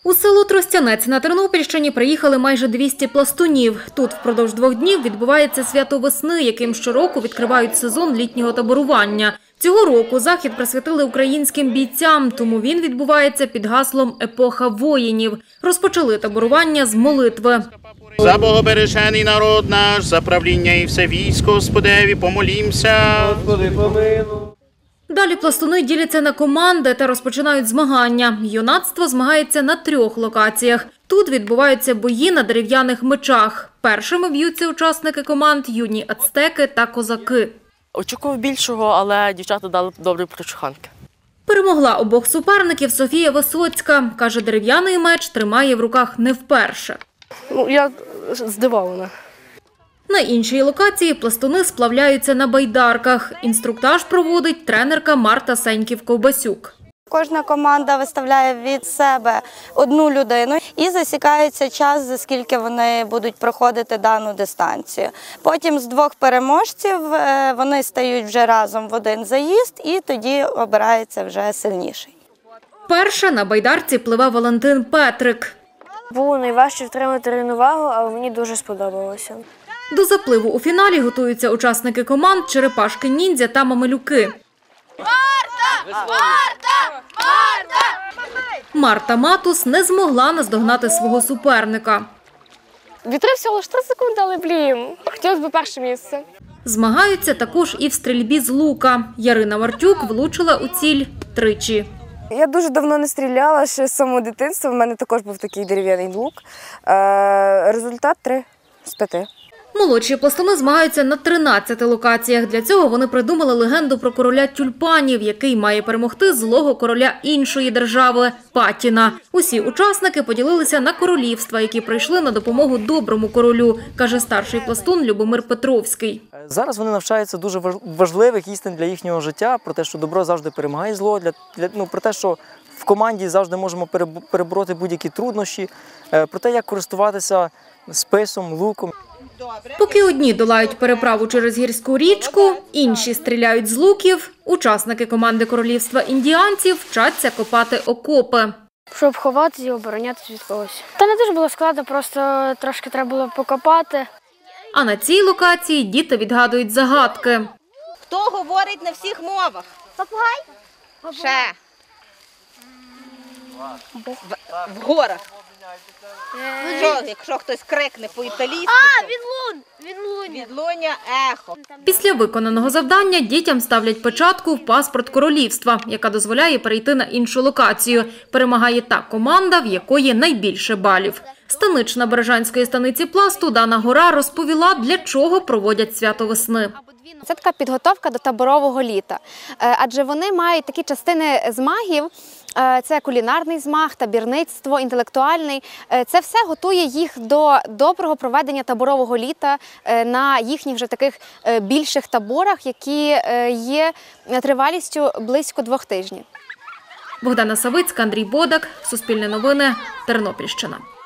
У село Тростянець на Тернопільщині приїхали майже 200 пластунів. Тут впродовж 2 днів відбувається свято весни, яким щороку відкривають сезон літнього таборування. Цього року захід присвятили українським бійцям, тому він відбувається під гаслом «Епоха воїнів». Розпочали таборування з молитви. За богобережений народ наш, за правління і все військо, Господеві, помолімся. Господи, помилуй. Далі пластуни діляться на команди та розпочинають змагання. Юнацтво змагається на 3 локаціях. Тут відбуваються бої на дерев'яних мечах. Першими б'ються учасники команд юні ацтеки та козаки. Очікував більшого, але дівчата дали добрі прочуханки. Перемогла обох суперників Софія Висоцька. Каже, дерев'яний меч тримає в руках не вперше. Я здивована. На іншій локації пластуни сплавляються на байдарках. Інструктаж проводить тренерка Марта Сеньків-Ковбасюк. Кожна команда виставляє від себе одну людину і засікається час, за скільки вони будуть проходити дану дистанцію. Потім з 2 переможців вони стають вже разом в один заїзд і тоді обирається вже сильніший. Перша на байдарці пливе Валентин Петрик. Було найважче втримати рівновагу, але мені дуже сподобалося. До запливу у фіналі готуються учасники команд «Черепашки-ніндзя» та «Мамилюки». Марта Матус не змогла наздогнати свого суперника. Вітри всього лише 3 секунди, але, хотілося б перше місце. Змагаються також і в стрільбі з лука. Ярина Мартюк влучила у ціль 3. Я дуже давно не стріляла, ще з самого дитинства. У мене також був такий дерев'яний лук. Результат 3 з 5. Молодші пластуни змагаються на 13 локаціях. Для цього вони придумали легенду про короля тюльпанів, який має перемогти злого короля іншої держави – Патіна. Усі учасники поділилися на королівства, які прийшли на допомогу доброму королю, каже старший пластун Любомир Петровський. Зараз вони навчаються дуже важливих істин для їхнього життя, про те, що добро завжди перемагає зло, про те, що в команді завжди можемо перебороти будь-які труднощі, про те, як користуватися списом, луком. Поки одні долають переправу через гірську річку, інші стріляють з луків, учасники команди королівства індіанців вчаться копати окопи. Щоб ховатися і оборонятися від когось. Та не дуже було складно, просто трошки треба було покопати. А на цій локації діти відгадують загадки. Хто говорить на всіх мовах? Попугай. Ще. В горах. Якщо хтось крикне по-італійськи. Відлуння, ехо. Після виконаного завдання дітям ставлять печатку в паспорт королівства, яка дозволяє перейти на іншу локацію. Перемагає та команда, в якої найбільше балів. Станична Бережанської станиці пласту Дана Гора розповіла, для чого проводять свято весни. Це така підготовка до таборового літа, адже вони мають такі частини змагів. Це кулінарний змаг, табірництво, інтелектуальний. Це все готує їх до доброго проведення таборового літа на їхніх вже таких більших таборах, які є тривалістю близько 2 тижнів. Богдана Савицька, Андрій Бодак, Суспільне новини, Тернопільщина.